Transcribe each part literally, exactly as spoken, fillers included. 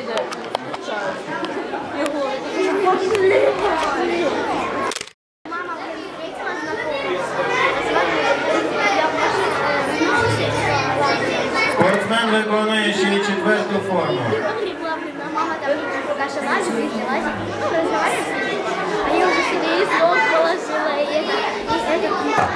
йде. Його. Мама встретила знакомого. Спортсмен виконує ще й четверту форму. Мама там Даша лазит, лазит, ну, разговаривает с ней. А я уже себе и стол положила, и это, и это.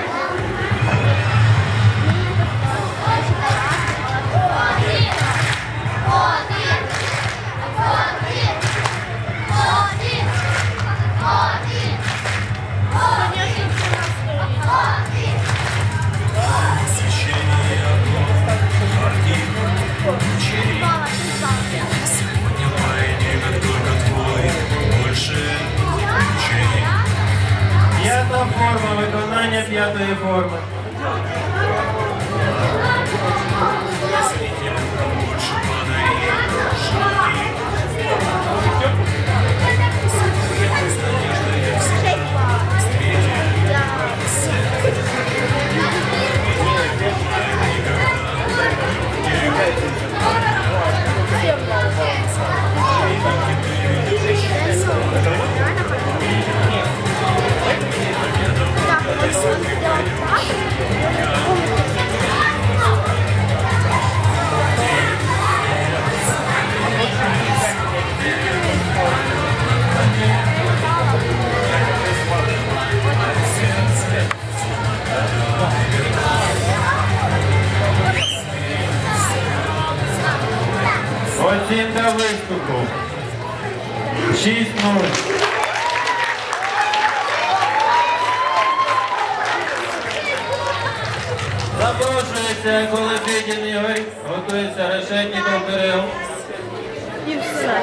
П'ята форма виконання п'ятої форми. Оцінка виступу. шість нуль. Запрошується Колесидін Ігор, готується Решетніков Кирил. І все.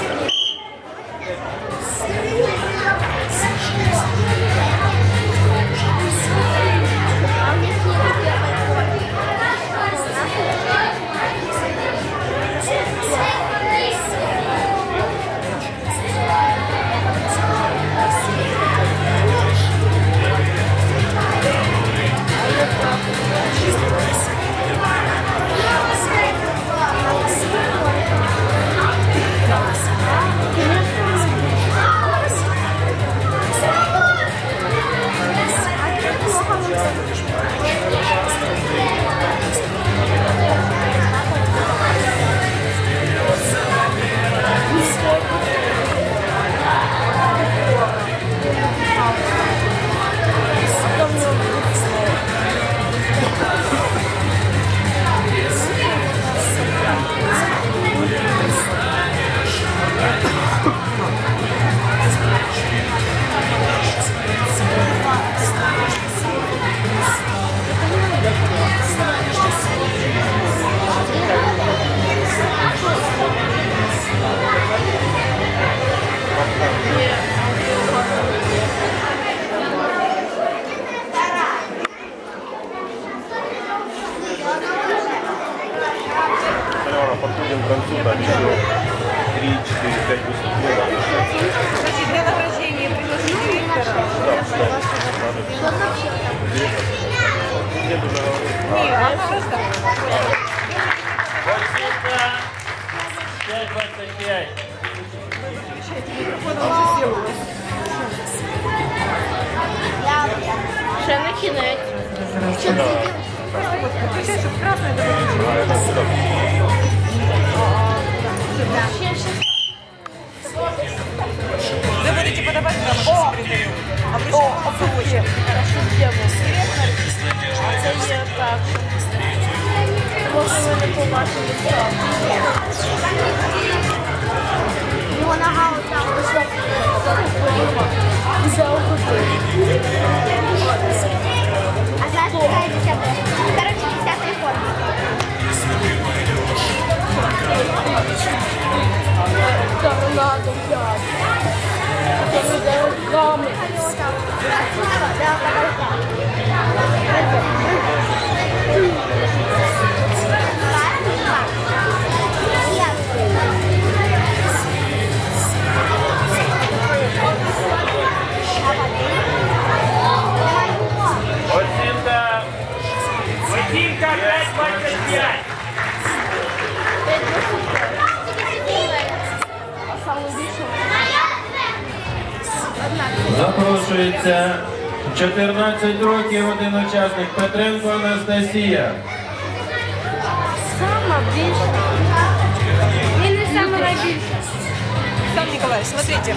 Подходим к концу, так, еще три, четыре, пять выступлений. Значит, для награждения пригласили Виктора? Да, да. Дед уже говорит. Нет, она просто... п'ять двадцять п'ять. Ще на кінець. Включай, чтобы красное добавить. Вы будете подавать прямо к секретарю. А вы что, попробуйте. А це є так. Може ви не побачили цього. Его нога вот там высокая. Взяв купив. А знаешь, какая десятая? Короче, десятая форма. Торнадо взяти. Це буде руками. Да, подожди. Оцінка Запрошується чотирнадцять років один учасник Петренко Анастасія. Сама більша. Він не саме найбільша. Сам Николай, смотрите.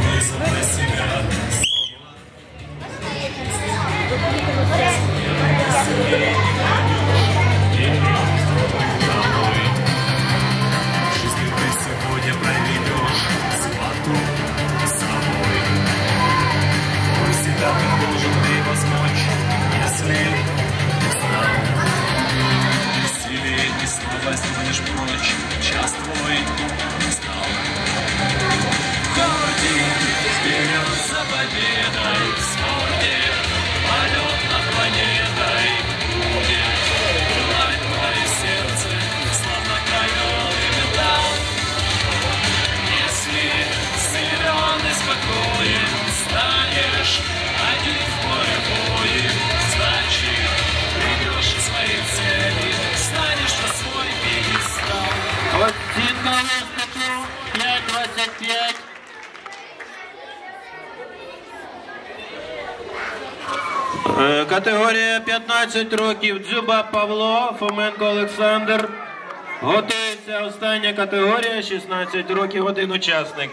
Возьмешь прочь час твой настал. Ходи вперед за победой, в спорте полет над планетой будет. Желает твое сердце, словно кровавый металл. Если силен и спокоен станешь один в поле боя, значит придешь к своей цели, станешь на свой пьедестал. Оцінка виступу п'ять двадцять п'ять. Е, Категорія п'ятнадцять років. Дзюба Павло, Фоменко Олександр. Готується остання категорія, шістнадцять років, один учасник.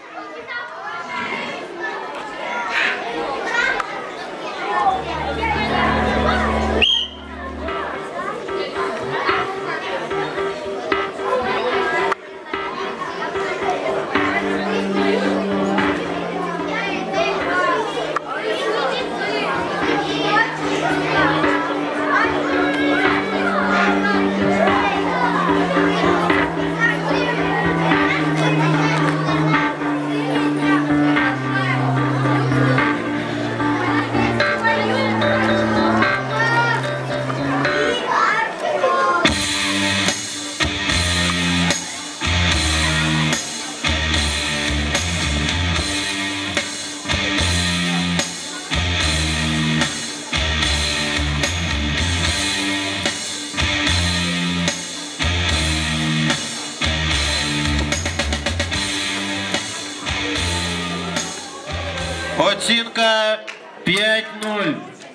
Оцінка п'ять нуль.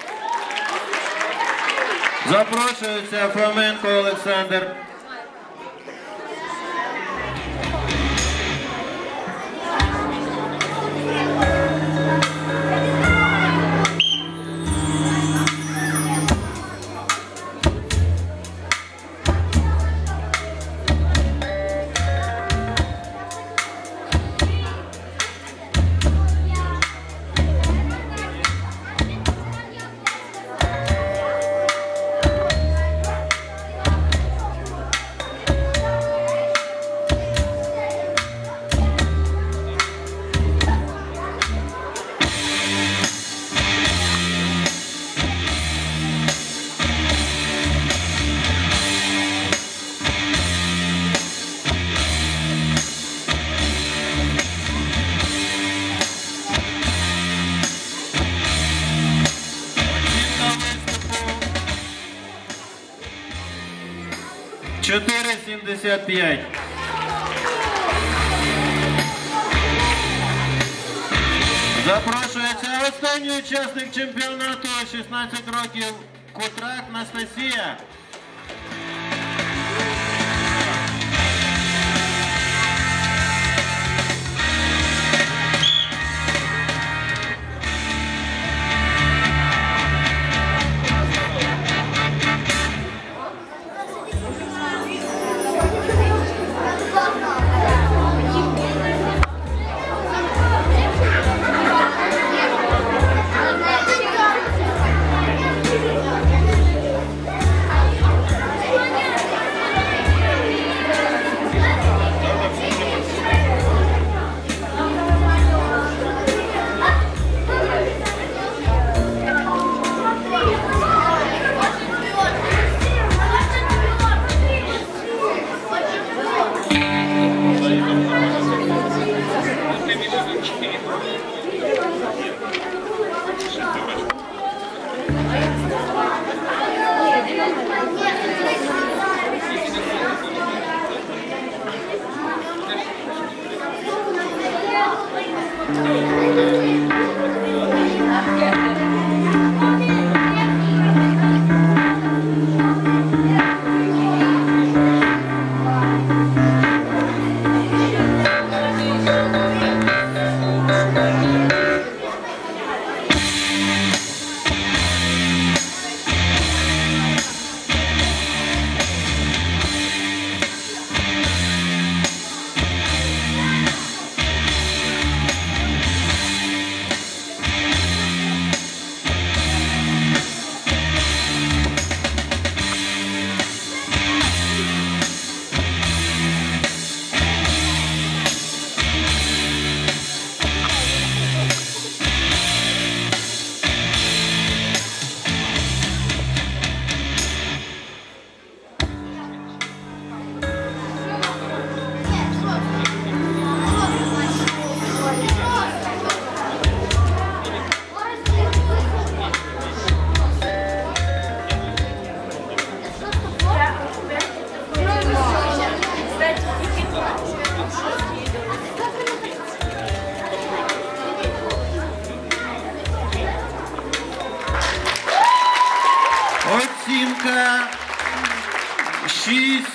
Запрошується Фоменко Олександр. чотири сімдесят п'ять. Запрошується останній учасник чемпіонату, шістнадцять років, Кутрак Анастасія. Thank you.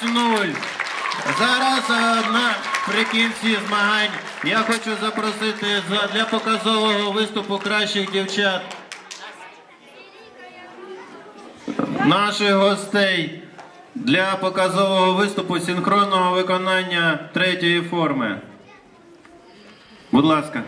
нуль. Зараз наприкінці змагань я хочу запросити для показового виступу кращих дівчат наших гостей для показового виступу синхронного виконання третьої форми. Будь ласка.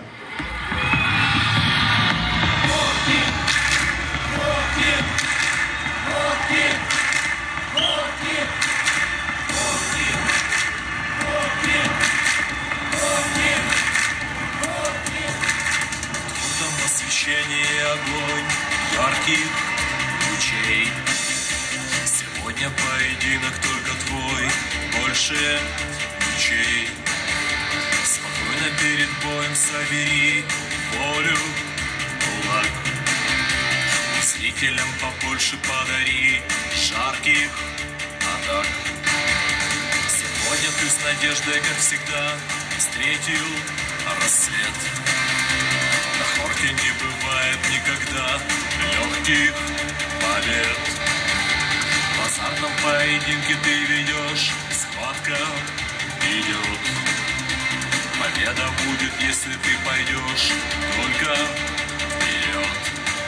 Освещение, огонь ярких лучей. Сегодня поединок только твой, больше ничей. Спокойно перед боем собери волю в кулак. Зрителям побольше подари жарких атак. Сегодня ты с надеждой, как всегда, встретил рассвет. На хорте не бывает никогда легких побед. В азартном поединке ты ведешь, схватка идет. Победа будет, если ты пойдешь только вперед.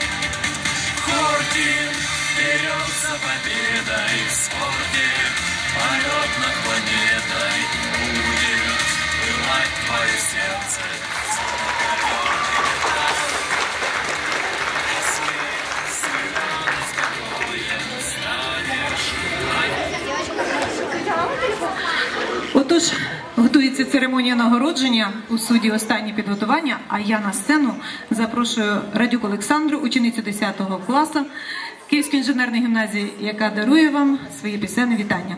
Хортинг вперед за победой, в спорте полет над планетой. Будет пылать твое сердце. Отож, готується церемонія нагородження, у суді останнє підготування, а я на сцену запрошую Радюк Олександру, ученицю десятого класу Київської інженерної гімназії, яка дарує вам свої пісенні вітання.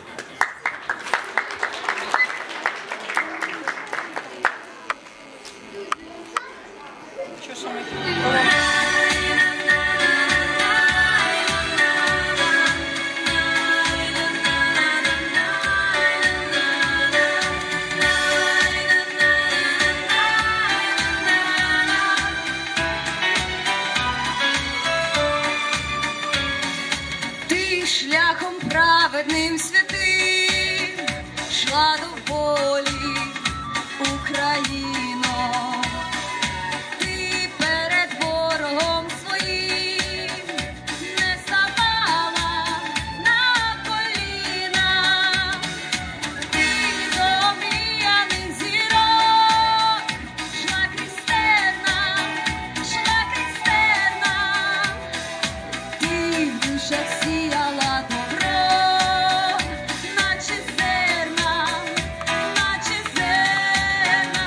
Шляхом праведним святим шла до волі Україно. Ти перед ворогом своїм не ставала на коліна. Ти до омріяних зірок шла крістена, шла крістена. Ти в душах сіяла добро, наче зерна, наче зерна.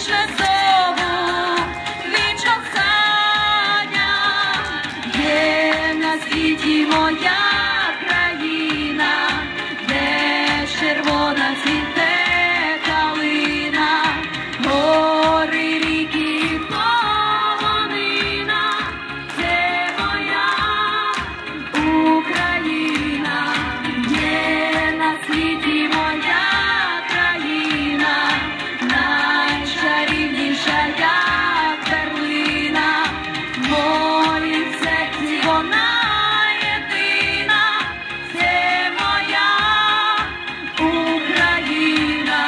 почне знову від кохання. Є на світі моя країна, де червона цвіте калина, гори, ріки, полонина, це моя Україна. Є на світі моя країна, найчарівніша, як перлина, в моїм серці вона єдина, це моя Україна.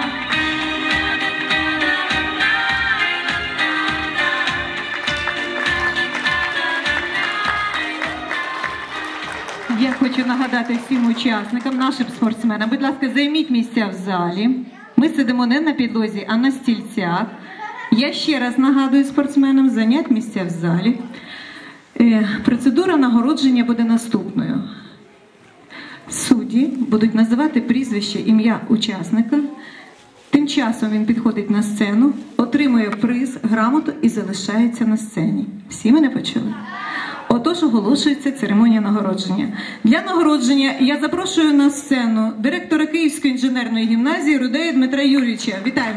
Я хочу нагадати всім учасникам, нашим спортсменам, будь ласка, займіть місця в залі. Ми сидимо не на підлозі, а на стільцях. Я ще раз нагадую спортсменам зайняти місця в залі. Е, процедура нагородження буде наступною. Судді будуть називати прізвище, ім'я учасника. Тим часом він підходить на сцену, отримує приз, грамоту і залишається на сцені. Всі мене почули? Отож оголошується церемонія нагородження. Для нагородження я запрошую на сцену директора Київської інженерної гімназії Рудея Дмитра Юрійовича. Вітаємо.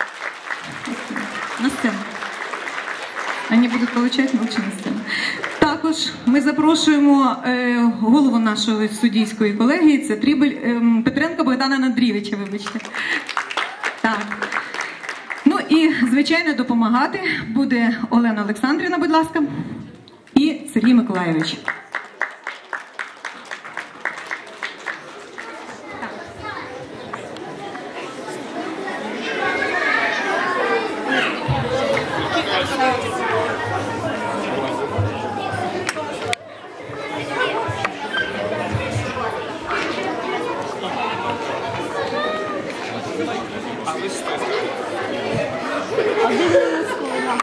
На сцену. Вони будуть получати молча на сцену. Також ми запрошуємо е, голову нашої суддійської колегії, це Трібель е, Петренка Богдана Андрійовича, вибачте. Так. Ну і, звичайно, допомагати буде Олена Олександрівна, будь ласка, і Сергій Миколайович.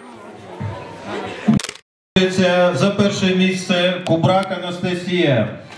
За перше місце Кубрак Анастасія.